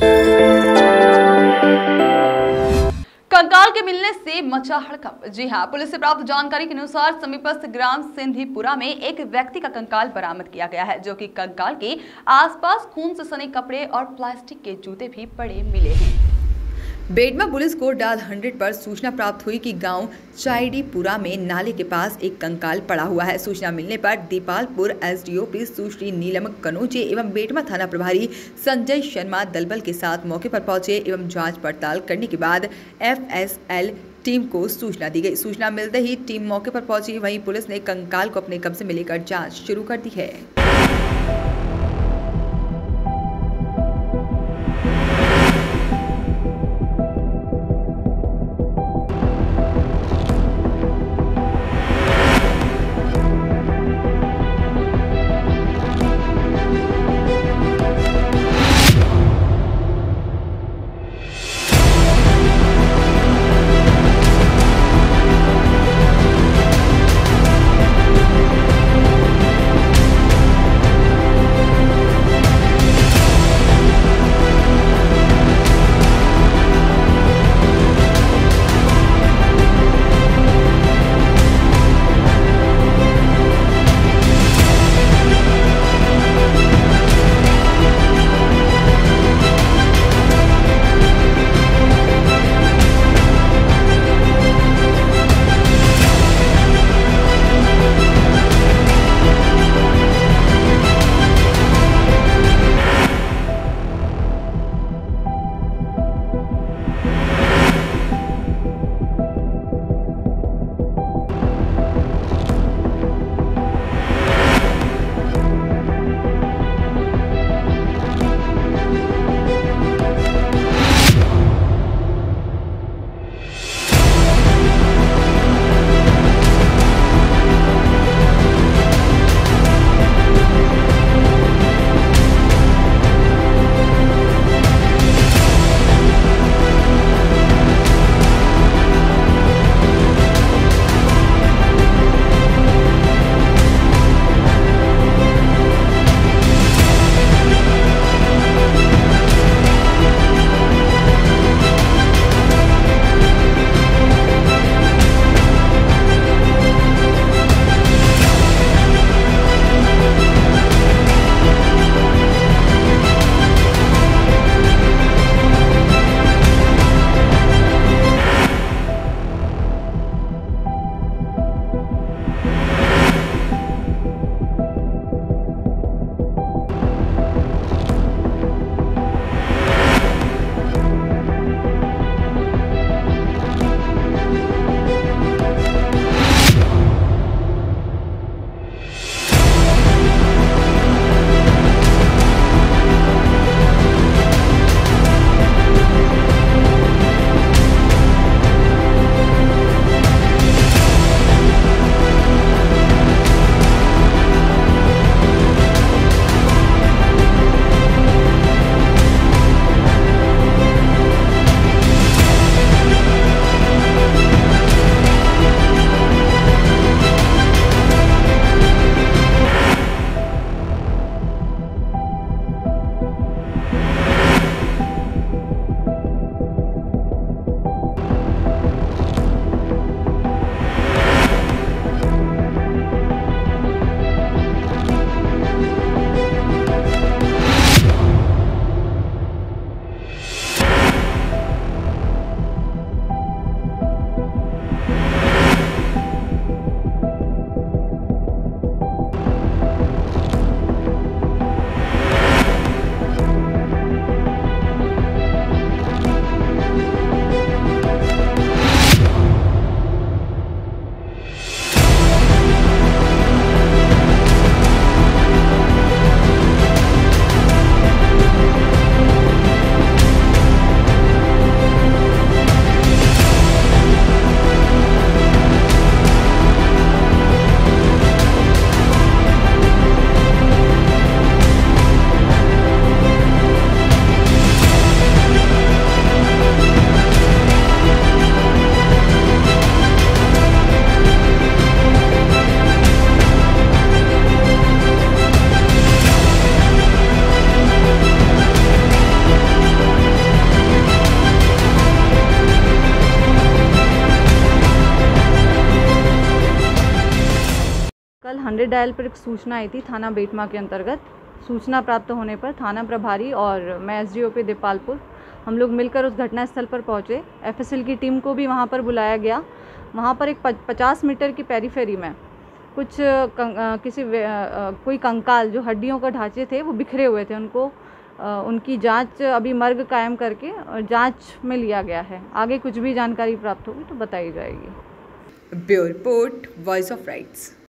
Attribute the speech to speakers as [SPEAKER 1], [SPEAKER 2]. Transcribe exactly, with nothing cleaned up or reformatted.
[SPEAKER 1] कंकाल के मिलने से मचा हड़कंप। जी हां, पुलिस से प्राप्त जानकारी के अनुसार समीपस्थ ग्राम सिंधीपुरा में एक व्यक्ति का कंकाल बरामद किया गया है, जो कि कंकाल के आसपास खून से सने कपड़े और प्लास्टिक के जूते भी पड़े मिले हैं। बेडमा पुलिस को डायल हंड्रेड पर सूचना प्राप्त हुई कि गांव चाईडीपुरा में नाले के पास एक कंकाल पड़ा हुआ है। सूचना मिलने पर दीपालपुर एसडीओपी सुश्री नीलम कनोजे एवं बेडमा थाना प्रभारी संजय शर्मा दलबल के साथ मौके पर पहुंचे एवं जांच पड़ताल करने के बाद एफएसएल टीम को सूचना दी गई। सूचना मिलते ही टीम मौके पर पहुंची। वहीं पुलिस ने कंकाल को अपने कब्जे में लेकर जाँच शुरू कर दी है।
[SPEAKER 2] कल हंड्रेड डायल पर एक सूचना आई थी थाना बेटमा के अंतर्गत। सूचना प्राप्त होने पर थाना प्रभारी और मैं एसडीओपी देपालपुर हम लोग मिलकर उस घटना स्थल पर पहुंचे। एफएसएल की टीम को भी वहां पर बुलाया गया। वहां पर एक पचास मीटर की पेरीफेरी में कुछ कंग, किसी कोई कंकाल जो हड्डियों का ढांचे थे वो बिखरे हुए थे, उनको उनकी जांच अभी मर्ग कायम करके जांच में लिया गया है। आगे कुछ भी जानकारी प्राप्त होगी तो बताई जाएगी।
[SPEAKER 1] Bureau report, voice of rights.